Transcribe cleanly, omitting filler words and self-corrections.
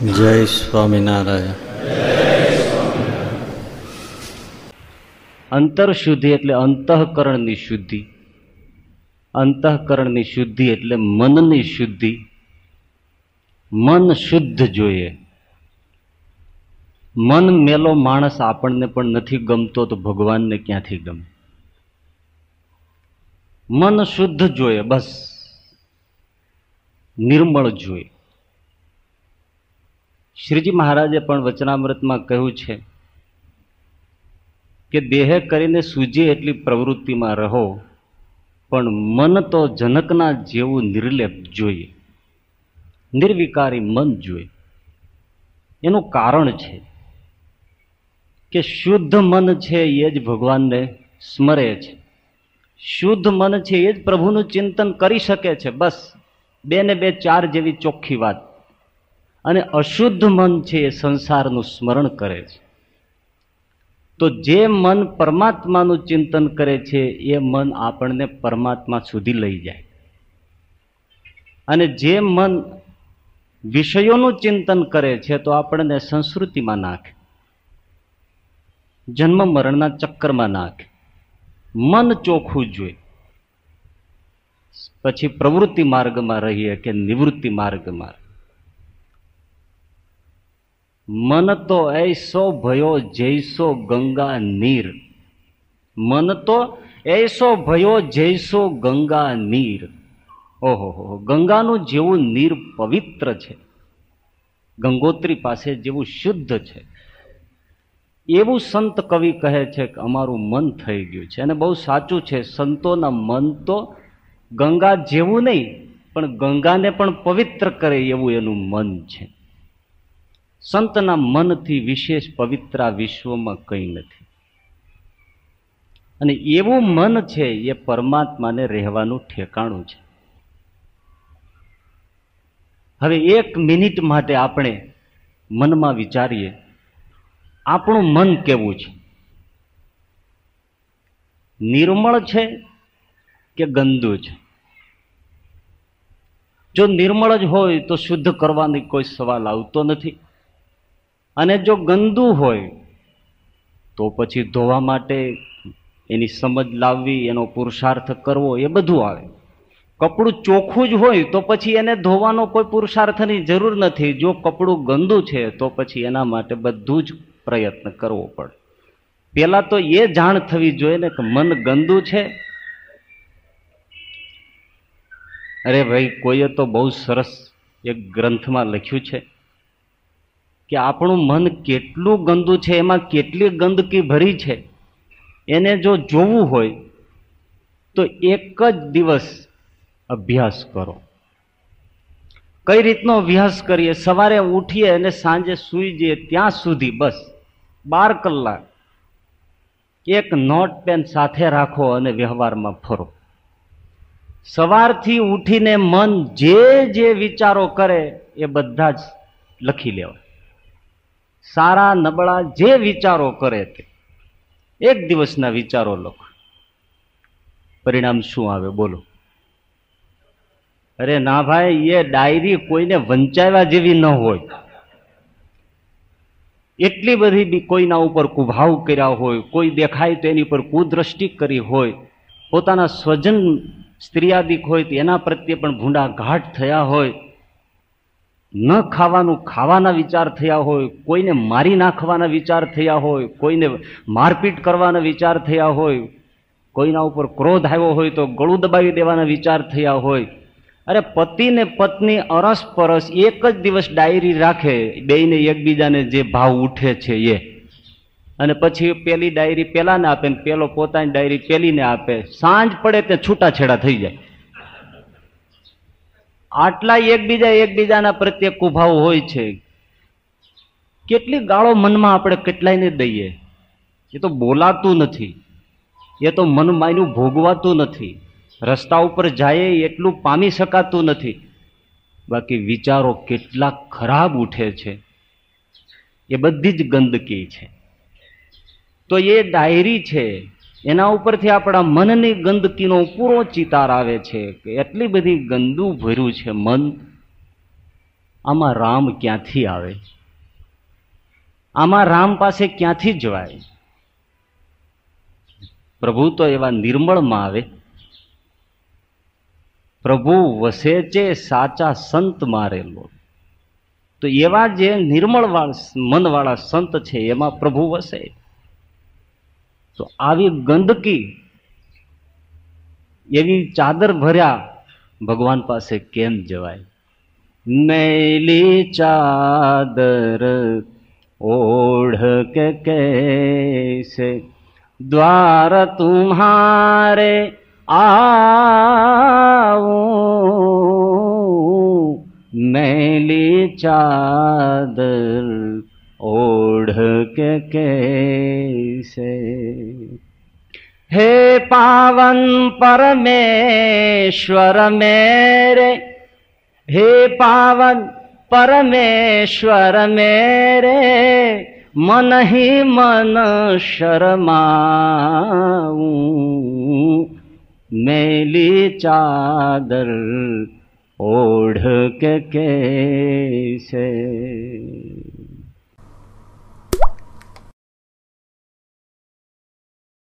જય સ્વામિનારાયણ. અંતરશુદ્ધિ એટલે અંતઃકરણની શુદ્ધિ. અંતઃકરણની શુદ્ધિ એટલે મનની શુદ્ધિ. મન શુદ્ધ જોઈએ. મન મેલો માણસ આપણને પણ નથી ગમતો તો ભગવાનને ક્યાંથી ગમે? મન શુદ્ધ જોઈએ, બસ નિર્મળ જોઈએ. શ્રીજી મહારાજે પણ વચનામૃતમાં કહ્યું છે કે દેહે કરીને સૂજે એટલી પ્રવૃત્તિમાં રહો, પણ મન તો જનકના જેવું નિર્લેપ જોઈએ, નિર્વિકારી મન જોઈએ. એનું કારણ છે કે શુદ્ધ મન છે એ જ ભગવાનને સ્મરે છે. શુદ્ધ મન છે એ જ પ્રભુનું ચિંતન કરી શકે છે. બસ બે ને બે ચાર જેવી ચોખ્ખી વાત. અને અશુદ્ધ મન છે એ સંસારનું સ્મરણ કરે છે. તો જે મન પરમાત્માનું ચિંતન કરે છે એ મન આપણને પરમાત્મા સુધી લઈ જાય. અને જે મન વિષયોનું ચિંતન કરે છે તો આપણને સંસ્કૃતિમાં નાખે, જન્મ મરણના ચક્કરમાં નાખે. મન ચોખ્ખું જોઈએ, પછી પ્રવૃત્તિ માર્ગમાં રહીએ કે નિવૃત્તિ માર્ગમાં. મન તો એસો ભયો જૈસો ગંગા નીર. મન તો એસો ભયો જૈસો ગંગા નીર. ઓહો, ગંગાનું જેવું નીર પવિત્ર છે, ગંગોત્રી પાસે જેવું શુદ્ધ છે, એવું સંત કવિ કહે છે કે અમારું મન થઈ ગયું છે. અને બહુ સાચું છે, સંતોના મન તો ગંગા જેવું નહીં, પણ ગંગાને પણ પવિત્ર કરે એવું એનું મન છે. સંતના મનથી વિશેષ પવિત્ર આ વિશ્વમાં કંઈ નથી. અને એવું મન છે એ પરમાત્માને રહેવાનું ઠેકાણું છે. હવે એક મિનિટ માટે આપણે મનમાં વિચારીએ, આપણું મન કેવું છે? નિર્મળ છે કે ગંદુ છે? જો નિર્મળ જ હોય તો શુદ્ધ કરવાની કોઈ સવાલ આવતો નથી. અને જો ગંદુ હોય તો પછી ધોવા માટે એની સમજ લાવવી, એનો પુરુષાર્થ કરવો, એ બધું આવે. કપડું ચોખ્ખું જ હોય તો પછી એને ધોવાનો કોઈ પુરુષાર્થની જરૂર નથી. જો કપડું ગંદુ છે તો પછી એના માટે બધું જ પ્રયત્ન કરવો પડે. પેલા તો એ જાણ થવી જોઈએ ને કે મન ગંદુ છે. અરે ભાઈ, કોઈએ તો બહુ સરસ એક ગ્રંથમાં લખ્યું છે કે આપણું મન કેટલું ગંદુ છે, એમાં કેટલી ગંદકી ભરી છે, એને જો જોવું હોય તો એક જ દિવસ અભ્યાસ કરો. કઈ રીતનો અભ્યાસ કરીએ? સવારે ઉઠીએ અને સાંજે સૂઈ જઈએ ત્યાં સુધી બસ 12 કલાક એક નોટ પેન સાથે રાખો અને વ્યવહારમાં ફરો. સવારથી ઉઠીને મન જે વિચારો કરે એ બધા જ લખી લેવા. સારા નબળા જે વિચારો કરે તે એક દિવસના વિચારો લખો. પરિણામ શું આવે બોલો? અરે ના ભાઈ, એ ડાયરી કોઈને વંચાવ્યા જેવી ન હોય. એટલી બધી કોઈના ઉપર કુભાવ કર્યા હોય, કોઈ દેખાય તો એની પર કુદ્રષ્ટિ કરી હોય, પોતાના સ્વજન સ્ત્રીયાદિક હોય તો એના પ્રત્યે પણ ભૂંડા ઘાટ થયા હોય, ન ખાવાનું ખાવાના વિચાર થયા હોય, કોઈને મારી નાખવાના વિચાર થયા હોય, કોઈને મારપીટ કરવાના વિચાર થયા હોય, કોઈના ઉપર ક્રોધ આવ્યો હોય તો ગળું દબાવી દેવાના વિચાર થયા હોય. અરે પતિ ને પત્ની અરસપરસ એક જ દિવસ ડાયરી રાખે, બેયને એકબીજાને જે ભાવ ઉઠે છે એ, અને પછી પેલી ડાયરી પેલાને આપે ને પેલો પોતાની ડાયરી પેલીને આપે. સાંજ પડે તે છૂટાછેડા થઈ જાય. આટલા એકબીજાના પ્રત્યે કુભાવ હોય છે. કેટલી ગાળો મનમાં આપણે કેટલાયને દઈએ. એ તો બોલાતું નથી, એ તો મન માયનું ભોગવાતું નથી, રસ્તા ઉપર જાય એટલું પામી શકાતું નથી. બાકી વિચારો કેટલા ખરાબ ઉઠે છે, એ બધી જ ગંદકી છે. તો એ ડાયરી છે, એના ઉપરથી આપણા મનની ગંદકીનો પૂરો ચિતાર આવે છે કે એટલી બધી ગંદુ ભર્યું છે મન આમાં રામ ક્યાંથી આવે? આમાં રામ પાસે ક્યાંથી જવાય? પ્રભુ તો એવા નિર્મળમાં આવે. પ્રભુ વસે છે સાચા સંત મારેલો. તો એવા જે નિર્મળ મનવાળા સંત છે એમાં પ્રભુ વસે. તો આવી ગંદકી, એવી ચાદર ભર્યા ભગવાન પાસે કેમ જવાય? मैली चादर ओढ़ के कैसे द्वार तुम्हारे आऊं, मैली चादर ओढ़ के कैसे। हे पावन परमेश्वर मेरे, हे पावन परमेश्वर मेरे, मन ही मन शर्माऊं, मैली चादर ओढ़ के कैसे।